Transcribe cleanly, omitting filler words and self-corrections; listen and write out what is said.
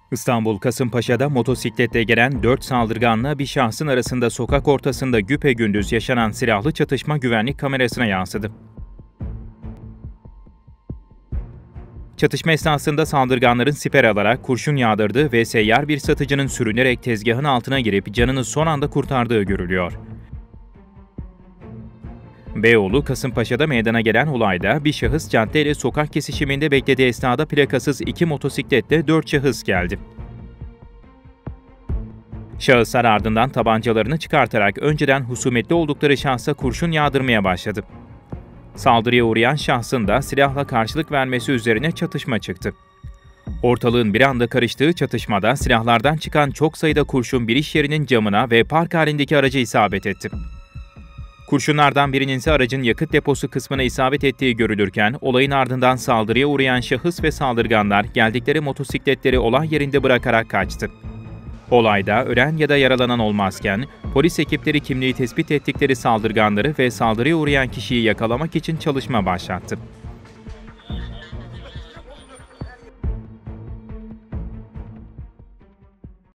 İstanbul Kasımpaşa'da motosikletle gelen 4 saldırganla bir şahsın arasında sokak ortasında güpegündüz yaşanan silahlı çatışma güvenlik kamerasına yansıdı. Çatışma esnasında saldırganların siper alarak kurşun yağdırdığı ve seyyar bir satıcının sürünerek tezgahın altına girip canını son anda kurtardığı görülüyor. Beyoğlu, Kasımpaşa'da meydana gelen olayda bir şahıs caddeyle sokak kesişiminde beklediği esnada plakasız 2 motosikletle 4 şahıs geldi. Şahıslar ardından tabancalarını çıkartarak önceden husumetli oldukları şahsa kurşun yağdırmaya başladı. Saldırıya uğrayan şahsın da silahla karşılık vermesi üzerine çatışma çıktı. Ortalığın bir anda karıştığı çatışmada silahlardan çıkan çok sayıda kurşun bir iş yerinin camına ve park halindeki araca isabet etti. Kurşunlardan birinin ise aracın yakıt deposu kısmına isabet ettiği görülürken, olayın ardından saldırıya uğrayan şahıs ve saldırganlar geldikleri motosikletleri olay yerinde bırakarak kaçtı. Olayda ölen ya da yaralanan olmazken, polis ekipleri kimliği tespit ettikleri saldırganları ve saldırıya uğrayan kişiyi yakalamak için çalışma başlattı.